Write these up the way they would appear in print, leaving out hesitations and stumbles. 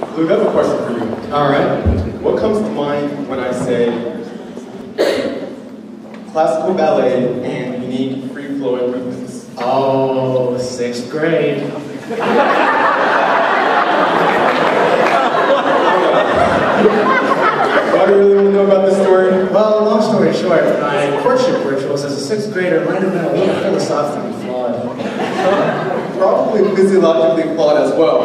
Luke, I have a question for you. All right. What comes to mind when I say classical ballet and unique free-flowing movements? Oh, 6th grade. Why do you really want to know about this story? Well, long story short, my courtship rituals as a 6th grader might have been a little philosophically flawed. Probably physiologically flawed as well.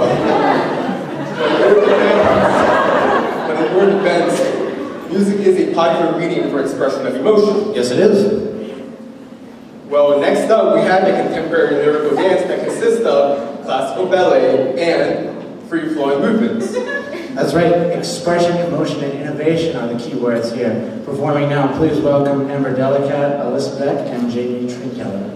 But in your defense, music is a popular medium for expression of emotion. Yes, it is. Well, next up, we have a contemporary lyrical dance that consists of classical ballet and free-flowing movements. That's right. Expression, emotion, and innovation are the key words here. Performing now, please welcome Amber Delicat, Alyssa Beck, and Jamie Trinkeller.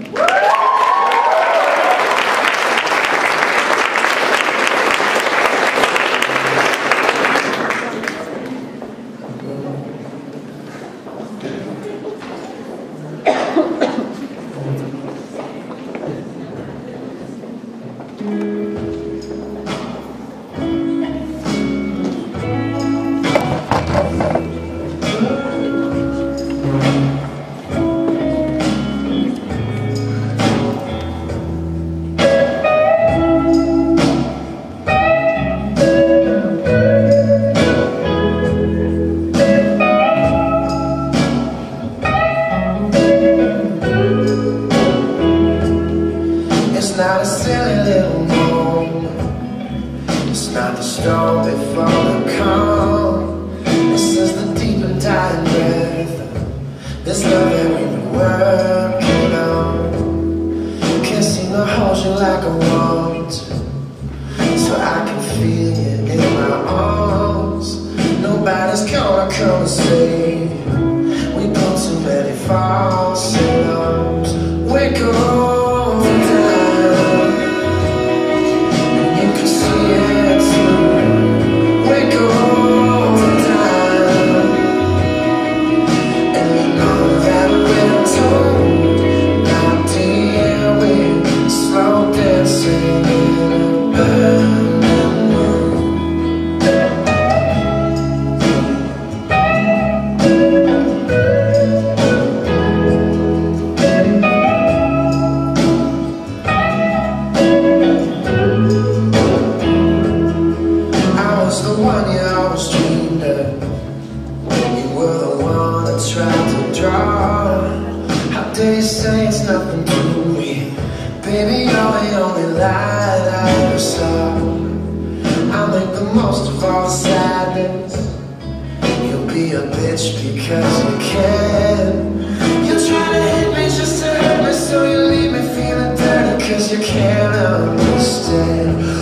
It's not a silly little moment. It's not the storm before the calm. This is the deep and dying breath. This love that we've been working on. Can't seem to hold you like I want to, so I can feel you in my arms. Nobody's gonna come and save you. We put too many false alarms. We're going down, and you can see it too. We're going down, and you know that we're told. Now dear, we're slow dancing in a burning room. I was the one you always dreamed of. You were the one I tried to draw. How dare you say it's nothing to me? Baby, you're the only light I ever saw. I'll make the most of all the sadness. You'll be a bitch because you can. You try to hit me just to hurt me, so you leave me feeling dirty cause you can't understand.